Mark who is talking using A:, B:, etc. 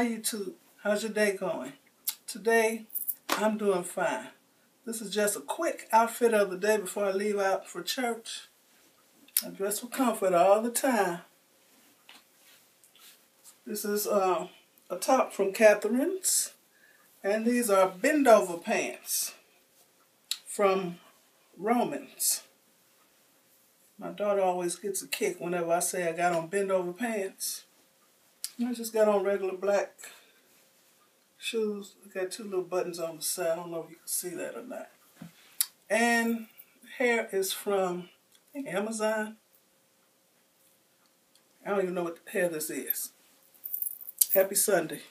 A: Hi YouTube, how's your day going? Today, I'm doing fine. This is just a quick outfit of the day before I leave out for church. I dress for comfort all the time. This is a top from Catherine's, and these are bend over pants from Romans. My daughter always gets a kick whenever I say I got on bend over pants. I just got on regular black shoes. I got two little buttons on the side. I don't know if you can see that or not. And hair is from, I think, Amazon. I don't even know what hair this is. Happy Sunday.